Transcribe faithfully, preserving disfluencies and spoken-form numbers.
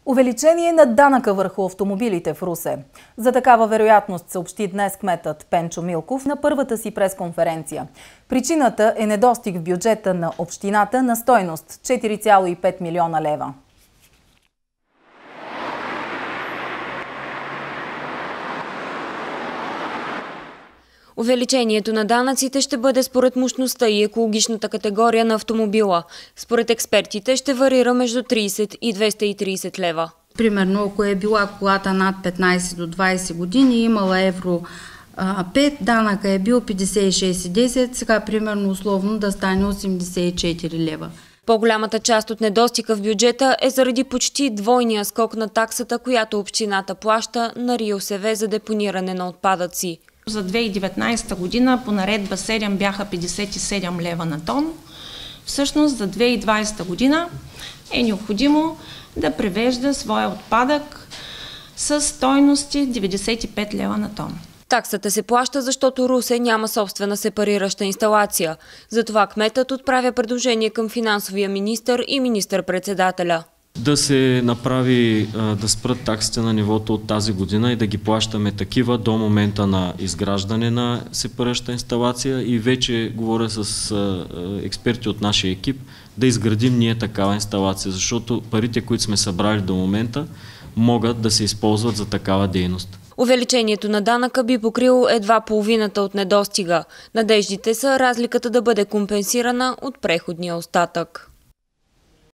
Увеличение на данъка върху автомобилите в Русе. За такава вероятност съобщи днес кметът Пенчо Милков на първата си пресконференция. Причината е недостиг в бюджета на общината на стойност четири цяло и пет милиона лева. Увеличението на данъците ще бъде според мощността и екологичната категория на автомобила. Според експертите ще варира между трийсет и двеста и трийсет лева. Примерно, ако е била колата над петнайсет до двайсет години и имала евро пет, данъка е бил петдесет и шест и десет, сега примерно условно да стане осемдесет и четири лева. По-голямата част от недостига в бюджета е заради почти двойния скок на таксата, която общината плаща на РИОСВ за депониране на отпадъци. За две хиляди и деветнайсета година по наредба седем бяха петдесет и седем лева на тон. Всъщност за две хиляди и двайсета година е необходимо да превежда своя отпадък с стойности деветдесет и пет лева на тон. Таксата се плаща, защото Русе няма собствена сепарираща инсталация. Затова кметът отправя предложение към финансовия министър и министър-председателя. Да се направи, да спрат таксите на нивото от тази година и да ги плащаме такива до момента на изграждане на сепарираща инсталация и вече говоря с експерти от нашия екип да изградим ние такава инсталация, защото парите, които сме събрали до момента, могат да се използват за такава дейност. Увеличението на данъка би покрило едва половината от недостига. Надеждите са разликата да бъде компенсирана от преходния остатък.